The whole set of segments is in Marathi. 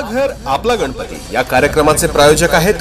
आपलं घर आपला गणपती या कार्यक्रमाचे प्रायोजक आहेत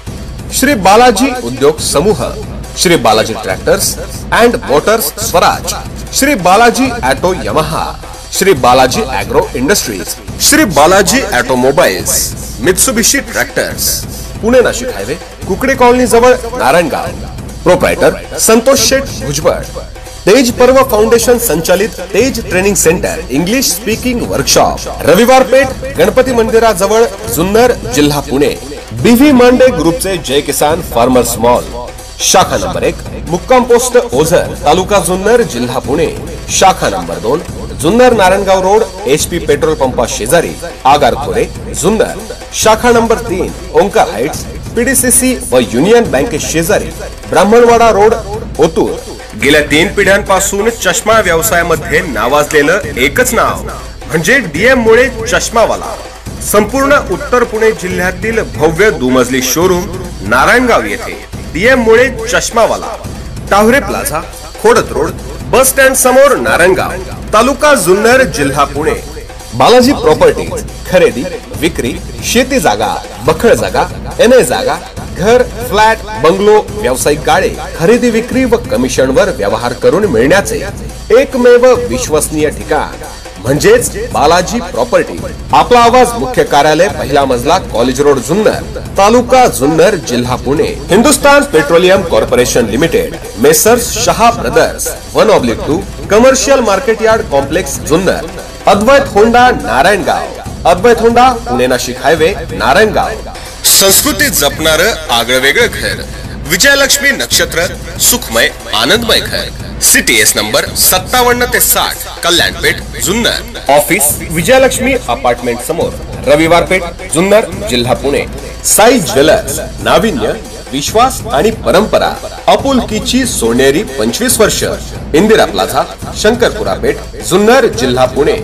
श्री बालाजी उद्योग समूह, Shri Balaji tractors and motors Swaraj, Shri Balaji auto Yamaha, Shri Balaji agro industries, Shri Balaji automobiles, Mitsubishi tractors, Pune Nashik highway, Kukade colony जवळ नारायणगाव। प्रोप्रायटर संतोष शेठ भुजबळ। तेज पर्व फाउंडेशन संचालित Tej training centre English speaking workshop, Raviwar Peth Ganpati मंदिराजवळ जुन्नर, जिल्हा पुणे। बीव्ही मांडे ग्रुपचे जय किसान फार्मर्स मॉल, शाखा नंबर 1, मुक्काम पोस्ट ओझर, तालुका जुन्नर, जिल्हा पुणे। शाखा number 2, Junnar Narayangaon road, HP petrol पंपा शेजारी, आगारखोरे, जुन्नर। शाखा नंबर 3, ओंकार हाइट्स, PDCC व युनियन बँके शेजारी, ब्राह्मणवाडा रोड, ओतूर। गेल्या 3 पिढ्यांपासून चष्मा व्यवसायामध्ये नावाजलेलं एकच नाव म्हणजे DM मुळे चष्मावाला। संपूर्ण उत्तर पुणे जिल्ह्यातील भव्य दुमजली शोरूम नारायणगाव येथे DM मुळे चष्मावाला। Taware plaza, Khodat road, bus stand समोर नारायणगाव, तालुका जुन्नर, जिल्हा पुणे। बालाजी प्रॉपर्टीज खरेदी, विक्री, शेती जागा, बखळ जागा, NA जागा, घर, फ्लॅट, बंगलो, व्यावसायिक गाळे खरेदी विक्री व कमिशनवर व्यवहार करून मिळण्याचे एकमेव विश्वसनीय ठिकाण म्हणजेच बालाजी प्रॉपर्टी। आपला आवाज मुख्य कार्यालय, पहिला मजला, कॉलेज रोड, जुन्नर, तालुका जुन्नर, जिल्हा Pune. Hindustan petroleum corporation limited, messrs Shah brothers, 1/2, commercial market yard complex, Junnar. Advait Honda Narayangaon, Advait Honda Pune Nashik highway, Narayangaon. संस्कृती जपणार आगळं वेगळं घर, विजयलक्ष्मी नक्षत्र सुखमय आनंदमय घर, CTS नंबर 57 ते 60, कल्याणपेठ, जुन्नर। ऑफिस विजयलक्ष्मी अपार्टमेंट समोर, रविवार पेठ, जुन्नर, जिल्हा पुणे। साई ज्वेलर्स, नाविन्य, विश्वास आणि परंपरा, आपुलकीची सोनेरी 25 वर्ष। इंदिरा प्लाझा, शंकरपुरा पेठ, जुन्नर, जिल्हा पुणे।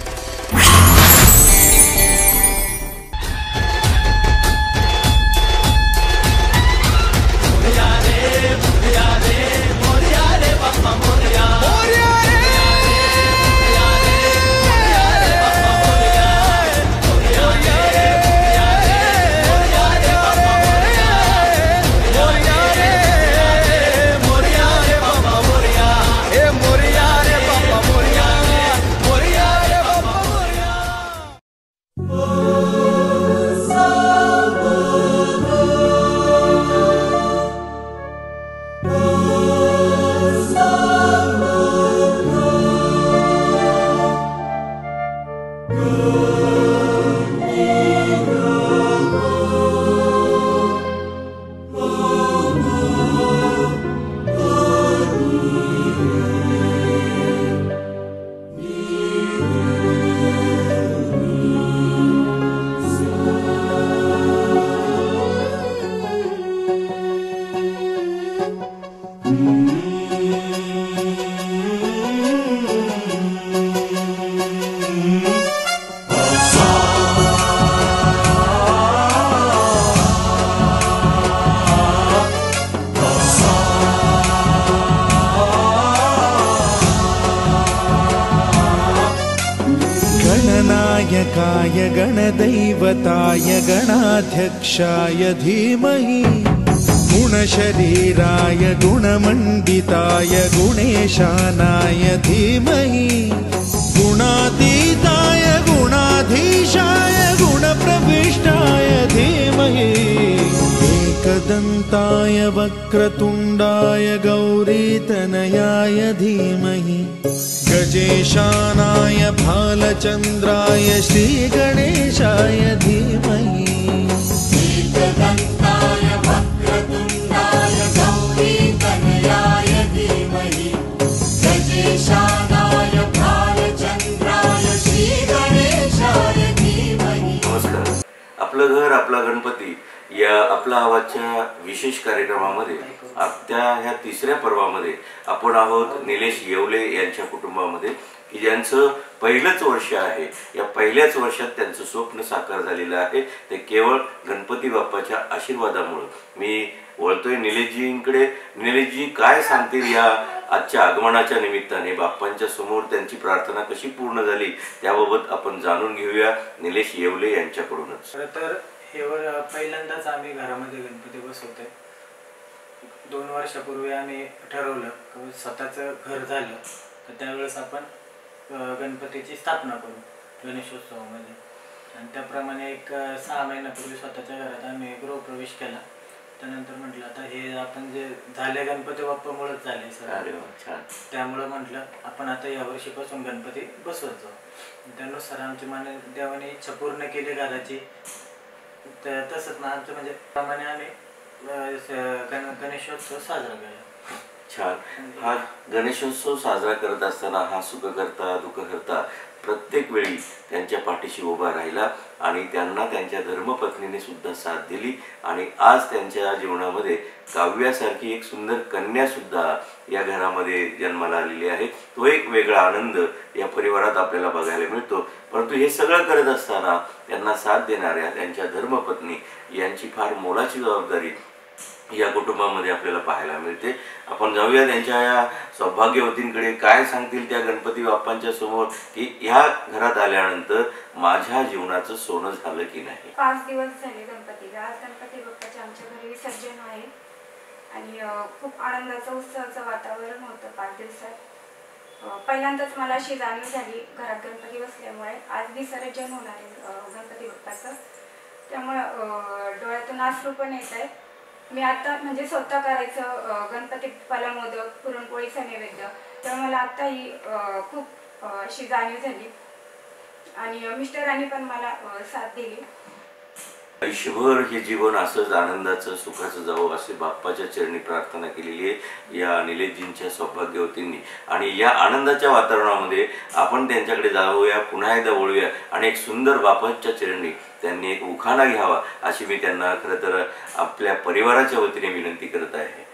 गणनायकाय गणदैवताय गणाध्यक्षाय धीमहि, गुणशरीराय गुणमण्डिताय गुणेशानाय धीमहि, गुणातीताय गुणाधीशाय गुणप्रविष्टाय धीमहि, एकदन्ताय वक्रतुण्डाय गौरीतनयाय धीमहि, गजेशानाय भालचन्द्राय श्रीगणेशाय धीमहि, एकदन्ताय वक्रतुण्डाय गौरीतनयाय धीमहि, गजेशानाय भालचन्द्राय श्रीगणेशाय धीमहि। नमस्कार, आपलं घर आपला गणपती या आपला आवाजच्या विशेष कार्यक्रमामध्ये आत्या ह्या 3ऱ्या पर्वामध्ये आपण आहोत निलेश येवले यांच्या कुटुंबामध्ये की ज्यांचं पहिलंच वर्ष आहे, या पहिल्याच वर्षात त्यांचं स्वप्न साकार झालेलं आहे. ते केवळ गणपती बाप्पाच्या आशीर्वादामुळे. मी वळतोय निलेशजींकडे. निलेशजी काय सांगतील या आजच्या आगमनाच्या निमित्ताने बाप्पांच्या समोर त्यांची प्रार्थना कशी पूर्ण झाली त्याबाबत आपण जाणून घेऊया निलेश येवले यांच्याकडूनच. तर हे पहिल्यांदाच आम्ही घरामध्ये गणपती बसवतोय. 2 वर्षापूर्वी आम्ही ठरवलं स्वतःचं घर झालं तर त्यावेळेस आपण गणपतीची स्थापना करू गणेशोत्सवामध्ये. आणि त्याप्रमाणे एक 6 महिन्यापूर्वी स्वतःच्या घरात आम्ही गृहप्रवेश केला. त्यानंतर म्हटलं आता हे आपण जे झाले गणपती बाप्पामुळेच झाले सर, त्यामुळं म्हटलं आपण आता यावर्षीपासून गणपती बसवत जाऊ. त्यानुसार आमची देवाने इच्छा पूर्ण केली घराची. तर तसंच ना आमचं म्हणजे प्रमाणे आम्ही गणेशोत्सव साजरा केला. छान. हा गणेशोत्सव साजरा करत असताना हा सुखकर्ता दुःखकर्ता प्रत्येक वेळी त्यांच्या पाठीशी उभा राहिला आणि त्यांना त्यांच्या धर्मपत्नीने सुद्धा साथ दिली. आणि आज त्यांच्या जीवनामध्ये काव्यासारखी एक सुंदर कन्या सुद्धा या घरामध्ये जन्माला आलेली आहे. तो एक वेगळा आनंद या परिवारात आपल्याला बघायला मिळतो. परंतु हे सगळं करत असताना त्यांना साथ देणाऱ्या त्यांच्या धर्मपत्नी यांची फार मोलाची जबाबदारी या कुटुंबामध्ये आपल्याला पाहायला मिळते. आपण जाऊया त्यांच्या या सौभाग्यवतींकडे. काय सांगतील त्या गणपती बाप्पांच्या समोर की ह्या घरात आल्यानंतर माझ्या जीवनाचं सोनं झालं की नाही. 5 दिवस झाले गणपतीला. आज गणपती बाप्पाचे आमच्या घरी विसर्जन आहे आणि खूप आनंदाचं उत्सवाचं वातावरण होतं 5 दिवसात. पहिल्यांदाच मला अशी जाणीव झाली घरात गणपती बसल्यामुळे आज विसर्जन होणार आहे गणपती बाप्पाचं. त्यामुळे डोळ्यातून अश्रू पण येत आहे. मी आता म्हणजे स्वतः करायचं गणपती बाप्पाला मोदक पुरणपोळीचा नैवेद्य, तर मला आता ही खूप अशी जाणीव झाली आणि मिस्टरांनी पण मला साथ दिली. आयुष्यभर हे जीवन असंच आनंदाचं सुखाचं जावं असे बाप्पाच्या चरणी प्रार्थना केलेली आहे या निलेशजींच्या सौभाग्यवतींनी. आणि या आनंदाच्या वातावरणामध्ये आपण त्यांच्याकडे जाऊया, पुन्हा एकदा वळूया आणि एक सुंदर बाप्पाच्या चरणी त्यांनी एक उखाणा घ्यावा अशी मी त्यांना खरं तर आपल्या परिवाराच्या वतीने विनंती करत आहे.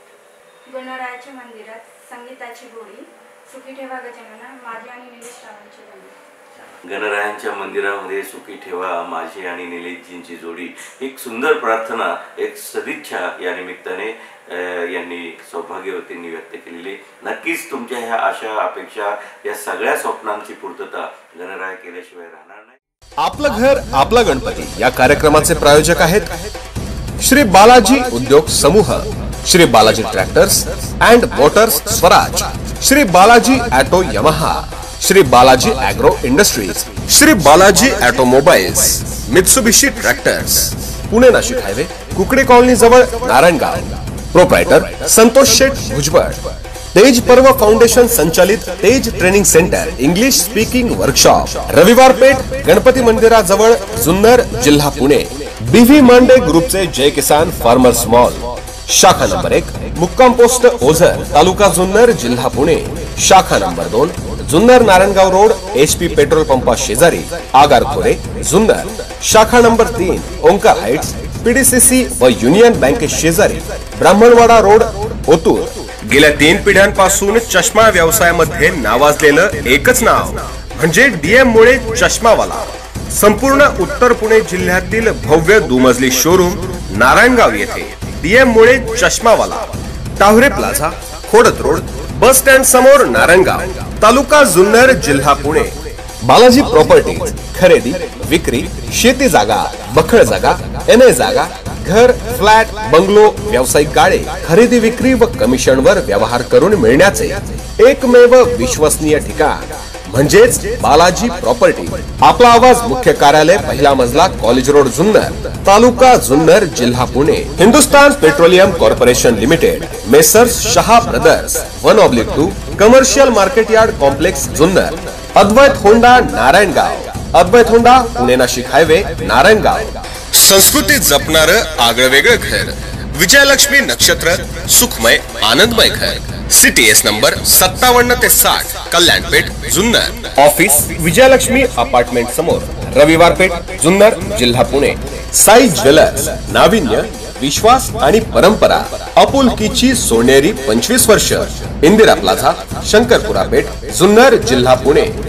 गणरायाच्या मंदिरात संगीताची गोडी, सुखी ठेवा गजानना माझी आणि निलेश रावांची जोडी. गणरायांच्या मंदिरामध्ये सुखी ठेवा माझी आणि निलेशजींची जोडी. एक सुंदर प्रार्थना, एक सदिच्छा या निमित्ताने यांनी सौभाग्यवतींनी व्यक्त केलेली. नक्कीच तुमच्या ह्या आशा अपेक्षा या सगळ्या स्वप्नांची पूर्तता गणराय केल्याशिवाय राहणार नाही. आपलं घर आपला गणपती या कार्यक्रमाचे प्रायोजक आहेत श्री बालाजी उद्योग समूह, Shri Balaji tractors and motors Swaraj, Shri Balaji auto Yamaha, Shri Balaji agro industries, Shri Balaji automobiles, Mitsubishi tractors, Pune Nashik highway, Kukade colony जवळ नारायणगाव. प्रोप्रायटर संतोष शेठ भुजबळ. तेज पर्व फाउंडेशन संचालित Tej training centre English speaking workshop, Raviwar Peth Ganpati मंदिराजवळ जुन्नर जिल्हा पुणे. बीव्ही मांडे ग्रुपचे जय किसान फार्मर्स मॉल, शाखा नंबर 1 मुक्काम पोस्ट ओझर, तालुका जुन्नर जिल्हा पुणे. शाखा number 2 Junnar Narayangaon road, HP petrol पंपा शेजारी, आगारखोरे जुन्नर. शाखा नंबर 3 ओंकार हाइट्स, PDCC व युनियन बँके शेजारी, ब्राह्मणवाडा रोड, ओतूर. गेल्या 3 पिढ्यांपासून चष्मा व्यवसायामध्ये नावाजलेलं एकच नाव म्हणजे DM मुळे चष्मावाला. संपूर्ण उत्तर पुणे जिल्ह्यातील भव्य दुमजली शोरूम नारायणगाव येथे DM मुळे चष्मावाला. Taware plaza, Khodat road, bus stand समोर नारायणगाव, तालुका जुन्नर जिल्हा पुणे. बालाजी प्रॉपर्टीज खरेदी विक्री, शेती जागा, बखळ जागा, NA जागा, घर, फ्लॅट, बंगलो, व्यावसायिक गाळे खरेदी विक्री व कमिशनवर व्यवहार करून मिळण्याचे एकमेव विश्वसनीय ठिकाण म्हणजेच बालाजी प्रॉपर्टी. आपला आवाज मुख्य कार्यालय, पहिला मजला, कॉलेज रोड जुन्नर, तालुका जुन्नर जिल्हा Pune. Hindustan petroleum corporation limited, messrs Shah brothers 1/2 commercial market yard complex Junnar. Advait Honda Narayangaon, Advait Honda Pune Nashik highway Narayangaon. संस्कृती जपणार आगळं वेगळं घर, विजयलक्ष्मी नक्षत्र सुखमय आनंदमय घर. CTS नंबर 57 ते 60 कल्याणपेठ जुन्नर. ऑफिस विजयलक्ष्मी अपार्टमेंट समोर, रविवार पेठ जुन्नर जिल्हा पुणे. साई ज्वेलर्स नाविन्य विश्वास आणि परंपरा आपुलकीची सोनेरी 25 वर्ष. इंदिरा प्लाझा, शंकरपुरा पेठ, जुन्नर, जिल्हा पुणे.